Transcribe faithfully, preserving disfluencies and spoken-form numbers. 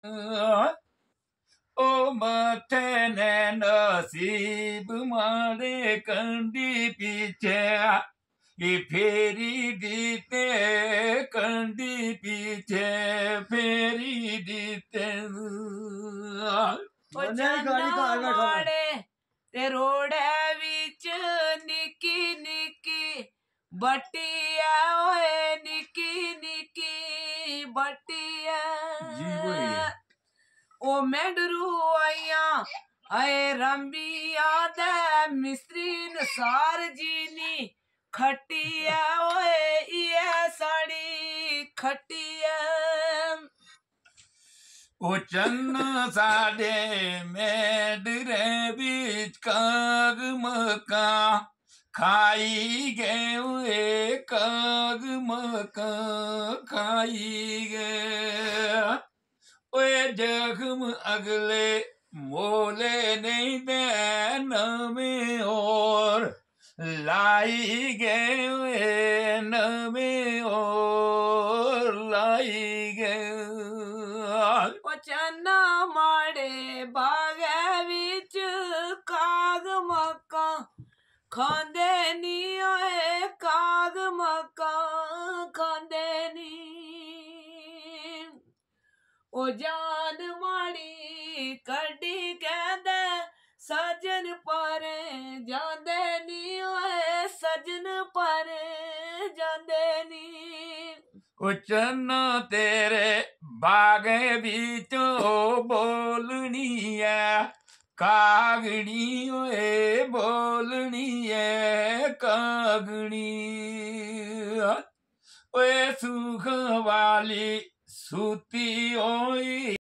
ओ मथे ने नसीब मारे कंडी पीछे ये फेरी दीते कंडी पीछे फेरी दीते माड़े ते रोड़े विच निकी निकी बटिया ओए निकी निकी बटिया ओ मेंढरू आइया आए रंबिया दे मिस्त्री नसार जीनी खटिया ओए ये साड़ी खटिया ओ चन्न साडे मेडरे बीच काग मका खाई गए काग मका खाई गए ओए जख्म अगले मोले नहीं देन में और लाई गए नमे और लाई गए चन्ना माड़े बागे विच काग मक्का खांदे नी ओए काग मक्का खांदे नी ओ जान माड़ी कड्डी कहंदे सजन पर जांदे नी ओए सजन पर जांदे नी ओ चन्ना तेरे बागे बीचों बोलनी है कागनी ओए बोलनी है कागनी ओए सुख वाली सूती ओए